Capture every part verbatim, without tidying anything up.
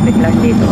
traffic lang dito.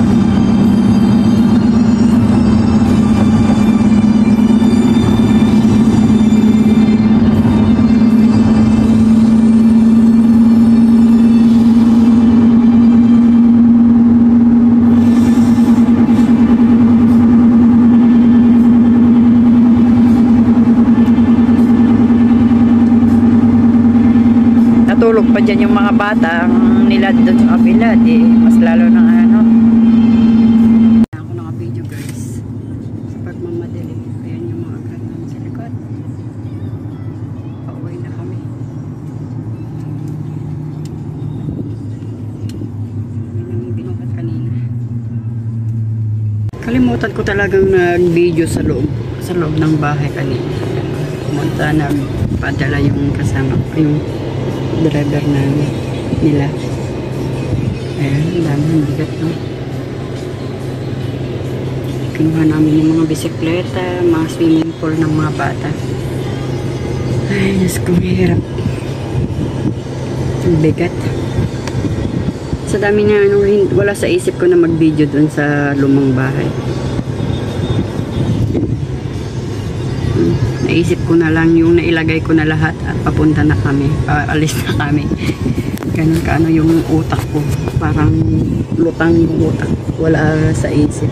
Natulog pa dyan yung mga bata ang nilad doon sa kabila, di mas lalo ng ano. Ako naka-video guys sa pagmamadali. Ayan yung mga kanan sa likod. Pauwi na kami. May nang binukat kanina. Kalimutan ko talagang nag-video sa loob sa loob ng bahay kanina. Pumunta na padala yung kasama yung driver na nila. Ayan, ang dami ng bigat, no? Kinuha namin yung mga bisikleta, mga swimming pool ng mga bata. Ay, Diyos ko, mahirap. Ang bigat. Sa dami na, ano, wala sa isip ko na mag-video dun sa lumang bahay. Hmm. Naisip ko na lang yung nailagay ko na lahat at papunta na kami, paalis na kami. Ganun ka ano yung utak ko, parang lutang yung utak, wala sa isip.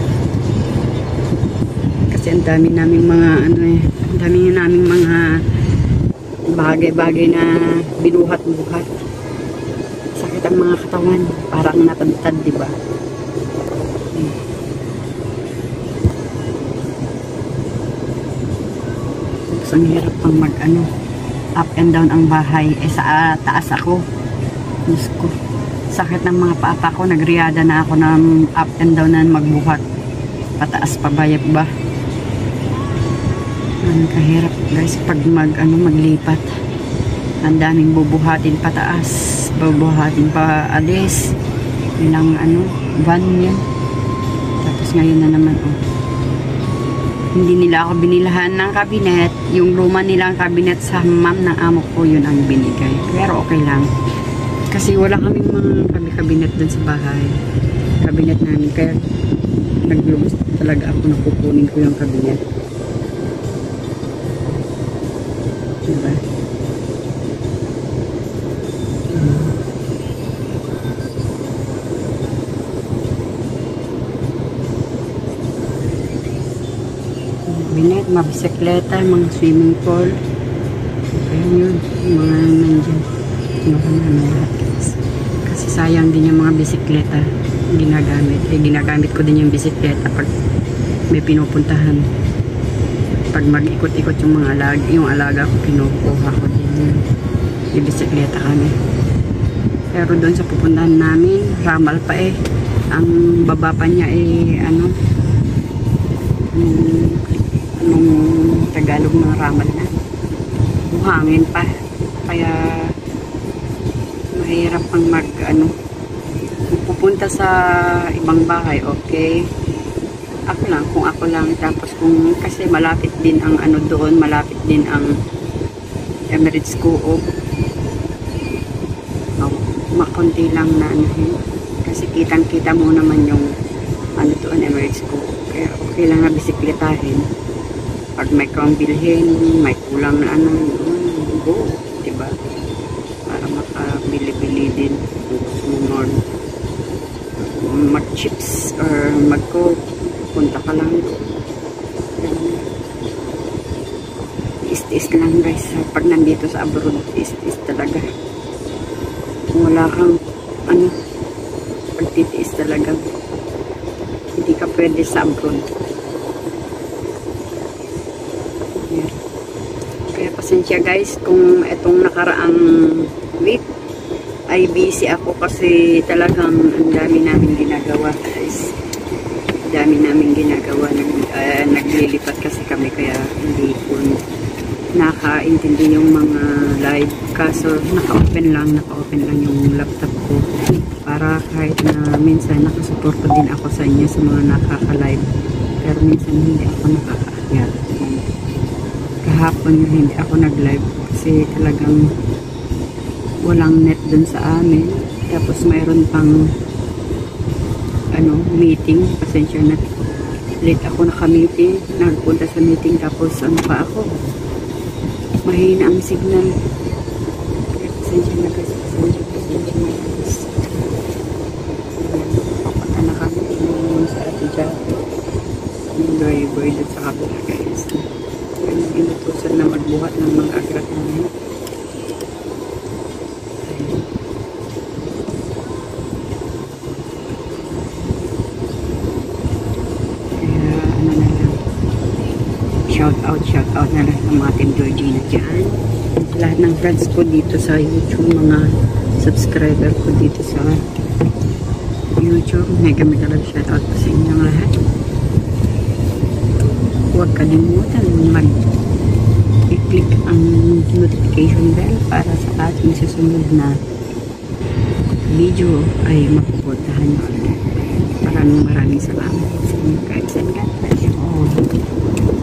Kasi ang dami naming mga ano eh, ang dami naming mga bagay-bagay na binuhat-buhat. Sakit ang mga katawan, parang natadtad, di ba? Hmm. Ang hirap pang mag ano, up and down ang bahay. Eh sa uh, taas ako. Diyos ko, sakit ng mga papa ko. Nagriada na ako ng up and down na magbuhat. Pataas pa bayap ba? Ang kahirap guys pag mag ano maglipat. Ang daming bubuhatin pataas, bubuhatin pa alis. Ilang ano, van yan. Tapos ngayon na naman oh. Hindi nila ako binilahan ng kabinet. Yung luma nilang kabinet sa ma'am ng amo ko, yun ang binigay. Pero okay lang. Kasi wala kaming mga kabi-kabinet dun sa bahay. Kabinet namin. Kaya naglubos talaga ako na kukunin ko yung kabinet. Diba? Hmm. Binet, mga bisikleta, mga swimming pool. Ayun yun, mga nandyan. Kinuha namin lahat guys. Kasi sayang din yung mga bisikleta ginagamit. Eh, ginagamit ko din yung bisikleta pag may pinupuntahan. Pag mag-ikot-ikot yung mga alaga, yung alaga ko, kinukuha ko din yun. May bisikleta kami. Pero doon sa pupuntahan namin, ramal pa eh. Ang baba pa niya eh, ano, um, anong Tagalog ng ramal na buhangin pa, kaya mahirap pang mag ano pupunta sa ibang bahay. Okay, ako lang kung ako lang, tapos kung kasi malapit din ang ano doon, malapit din ang Emirates Co-op. Oh, makunti lang na ano yun, kasi kitang kita mo naman yung ano doon Emirates Co-op, kaya okay lang na bisikletahin. Pag may kang bilhin, may kulang na ano, go, diba? Para makabili-bili din kung gusto mo mag-chips or mag-coke, punta ka lang. Is-is lang guys, pag nandito sa abroad, is-is talaga. Kung wala kang, ano, pagtitiis talaga, hindi ka pwede sa abroad. Kaya pasensya guys kung itong nakaraang week ay busy ako kasi talagang ang dami namin ginagawa guys. Ang dami namin ginagawa. Nag, uh, naglilipat kasi kami kaya hindi po nakaintindi yung mga live. Kaso naka-open lang, naka-open lang yung laptop ko para kahit na minsan nakasuporto din ako sa inyo sa mga nakaka-live. Pero minsan hindi ako nakaka-akyat. Kahapon hindi ako nag-live kasi talagang walang net dun sa amin. Tapos mayroon pang ano, meeting. Pasensya na. Late ako naka-meeting. Nagpunta sa meeting tapos ano pa ako. Mahina ang signal. Kaya pasensya na guys. Pasensya, pasensya na guys. Papunta na kami sa Ate Jackie. Yung driver doon sa kabila guys. Kaya inutusan na magbuhat ng mga agrat namin. Shout out, shout out na lahat ng mga Team Georgina dyan. Lahat ng friends ko dito sa YouTube, mga subscriber ko dito sa YouTube. Mega mega love shout out po sa inyong lahat. Huwag kalimutan mag-i-click ang notification bell para sa ating susunod na video ay mapupuntahan nyo agad. Maraming maraming salamat sa inyo guys and God bless you all.